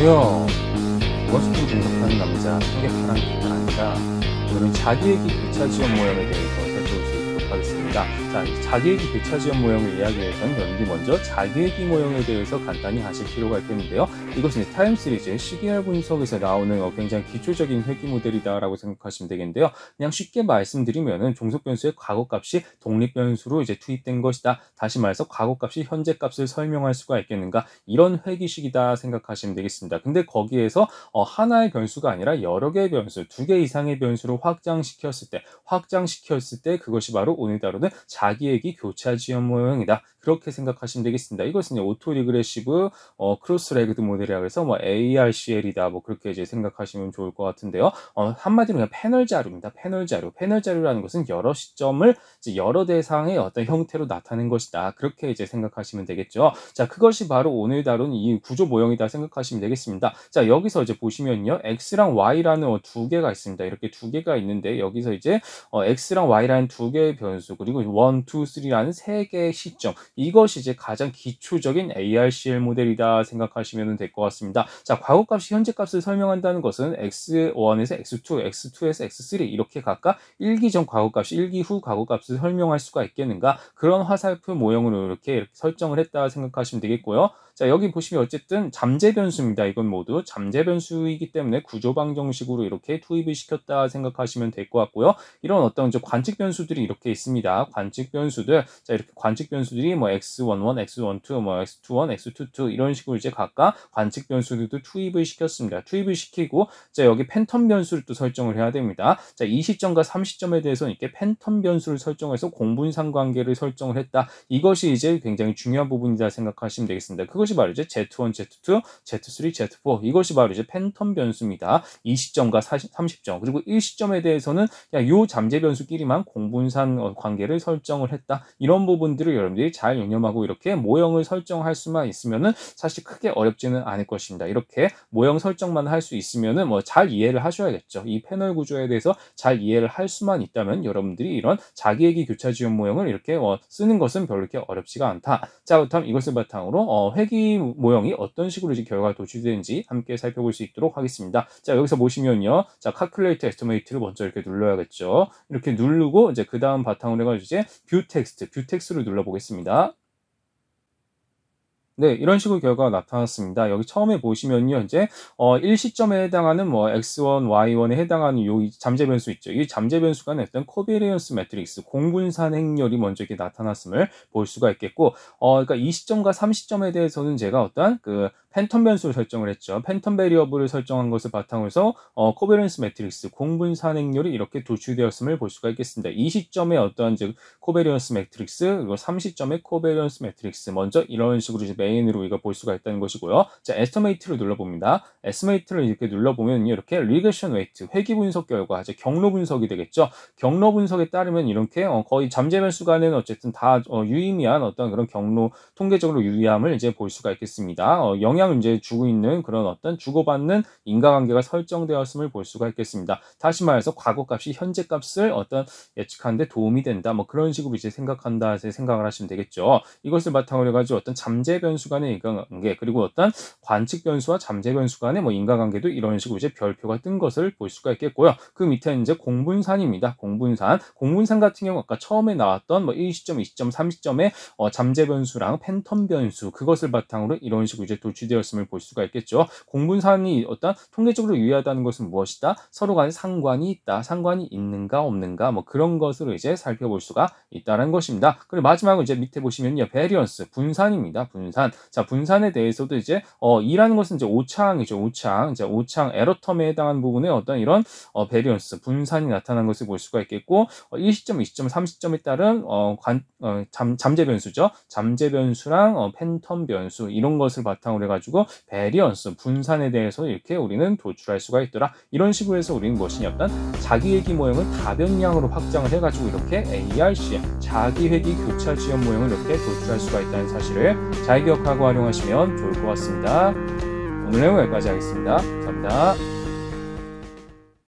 안녕하세요. 워싱턴 분석하는 남자 한계파랑 기가 아니라 오늘은 자기얘기 교차 지원 모형에 대해서 살펴볼 수 있도록 하겠습니다. 자, 자기얘기 교차 지원 모형을 이해하기 위해서는 여러분들이 먼저 자기얘기 모형에 대해서 간단히 아실 필요가 있겠는데요. 이것은 타임 시리즈 시기열 분석에서 나오는 굉장히 기초적인 회귀 모델이다라고 생각하시면 되겠는데요. 그냥 쉽게 말씀드리면은 종속 변수의 과거값이 독립 변수로 이제 투입된 것이다. 다시 말해서 과거값이 현재 값을 설명할 수가 있겠는가? 이런 회귀식이다 생각하시면 되겠습니다. 근데 거기에서 하나의 변수가 아니라 여러 개의 변수, 2개 이상의 변수로 확장시켰을 때 그것이 바로 오늘 다루는 자기얘기 교차 지원 모형이다. 그렇게 생각하시면 되겠습니다. 이것은 오토 리그레시브 크로스 레그드 모델이라고 해서 ARCL이다. 그렇게 이제 생각하시면 좋을 것 같은데요. 한마디로 그냥 패널 자료입니다. 패널 자료라는 것은 여러 시점을 이제 여러 대상의 어떤 형태로 나타낸 것이다. 그렇게 이제 생각하시면 되겠죠. 자, 그것이 바로 오늘 다룬 이 구조 모형이다 생각하시면 되겠습니다. 자, 여기서 이제 보시면요. X랑 Y라는 두 개가 있습니다. 이렇게 두 개가 있는데 여기서 이제 X랑 Y라는 두 개의 변수 그리고 1, 2, 3라는 세 개의 시점 이것이 이제 가장 기초적인 ARCL 모델이다 생각하시면 될 것 같습니다. 자, 과거값이 현재값을 설명한다는 것은 X1에서 X2, X2에서 X3 이렇게 각각 1기 전 과거값이 1기 후 과거값을 설명할 수가 있겠는가? 그런 화살표 모형으로 이렇게 설정을 했다 생각하시면 되겠고요. 자, 여기 보시면 어쨌든 잠재 변수입니다. 이건 모두 잠재 변수이기 때문에 구조 방정식으로 이렇게 투입을 시켰다 생각하시면 될 것 같고요. 이런 어떤 관측 변수들이 이렇게 있습니다. 관측 변수들, 자, 이렇게 관측 변수들이 x11, x12, x21, x22 이런 식으로 이제 각각 관측 변수들도 투입을 시켰습니다. 투입을 시키고, 자, 여기 팬텀 변수를 또 설정을 해야 됩니다. 자, 이 시점과 3시점에 대해서는 이렇게 팬텀 변수를 설정해서 공분상 관계를 설정을 했다. 이것이 이제 굉장히 중요한 부분이다 생각하시면 되겠습니다. 그것이 바로 이제 Z1, Z2, Z3, Z4 이것이 바로 이제 팬텀 변수입니다. 이 시점과 30점 그리고 1시점에 대해서는 그냥 요 잠재 변수끼리만 공분산 관계를 설정을 했다. 이런 부분들을 여러분들이 잘 유념하고 이렇게 모형을 설정할 수만 있으면은 사실 크게 어렵지는 않을 것입니다. 이렇게 모형 설정만 할 수 있으면은 잘 이해를 하셔야겠죠. 이 패널 구조에 대해서 잘 이해를 할 수만 있다면 여러분들이 이런 자기얘기 교차 지원 모형을 이렇게 쓰는 것은 별로 이렇게 어렵지가 않다. 자, 그렇다면 이것을 바탕으로 회귀 모형이 어떤 식으로 이제 결과가 도출되는지 함께 살펴볼 수 있도록 하겠습니다. 자, 여기서 보시면요. 자, calculate estimate를 먼저 이렇게 눌러야겠죠. 이렇게 누르고 이제 그 다음 바탕으로 해가지고 이제 view text를 눌러보겠습니다. 네, 이런 식으로 결과가 나타났습니다. 여기 처음에 보시면요, 이제 1시점에 해당하는 X1, Y1에 해당하는 요 잠재 변수 있죠. 이 잠재 변수가 냈던 코베리언스 매트릭스 공분산 행렬이 먼저 이렇게 나타났음을 볼 수가 있겠고, 그러니까 2시점과 3시점에 대해서는 제가 어떤 팬텀 변수를 설정을 했죠. 팬텀 베리어블을 설정한 것을 바탕으로 해서 코베리언스 매트릭스 공분산 행렬이 이렇게 도출되었음을 볼 수가 있겠습니다. 이 시점에 어떤 즉 코베리언스 매트릭스 그리고 3시점의 코베리언스 매트릭스 먼저 이런 식으로 이제 메인으로 우리가 볼 수가 있다는 것이고요. 자, 에스티메이트를 눌러봅니다. 에스티메이트를 이렇게 눌러보면 이렇게 리그레션 웨이트 회귀 분석 결과 이제 경로 분석이 되겠죠. 경로 분석에 따르면 이렇게 거의 잠재 변수 간에는 어쨌든 다 유의미한 어떤 그런 경로 통계적으로 유의함을 이제 볼 수가 있겠습니다. 영향을 이제 주고 있는 그런 어떤 주고받는 인과관계가 설정되었음을 볼 수가 있겠습니다. 다시 말해서 과거값이 현재값을 어떤 예측하는데 도움이 된다. 그런 식으로 이제 생각한다, 생각을 하시면 되겠죠. 이것을 바탕으로 해가지고 어떤 잠재 변수 간의 인과관계 그리고 어떤 관측 변수와 잠재 변수 간의 인과관계도 이런 식으로 이제 별표가 뜬 것을 볼 수가 있겠고요. 그 밑에는 이제 공분산입니다. 공분산 같은 경우 아까 처음에 나왔던 1시점, 2시점, 3시점의 잠재 변수랑 팬텀 변수 그것을 바탕으로 이런 식으로 이제 도출되었음을 볼 수가 있겠죠. 공분산이 어떤 통계적으로 유의하다는 것은 무엇이다? 서로 간에 상관이 있다. 상관이 있는가 없는가 그런 것으로 이제 살펴볼 수가 있다는 것입니다. 그리고 마지막으로 이제 밑에 보시면요. 베리언스 분산입니다. 분산. 자, 분산에 대해서도 이제 이라는 것은 이제 오차항이죠. 오차항 에러텀에 해당하는 부분에 어떤 이런 베리언스 분산이 나타난 것을 볼 수가 있겠고 1시점, 2시점, 3시점에 따른 잠재 변수죠. 잠재 변수랑 팬텀 변수 이런 것을 바탕으로 해가지고 베리언스 분산에 대해서 이렇게 우리는 도출할 수가 있더라. 이런 식으로 해서 우리는 무엇이냐 어떤 자기얘기 모형을 다변량으로 확장을 해가지고 이렇게 ARC 자기회귀 교차 지원 모형을 이렇게 도출할 수가 있다는 사실을 잘 기억하고 활용하시면 좋을 것 같습니다. 오늘 내용 여기까지 하겠습니다. 감사합니다.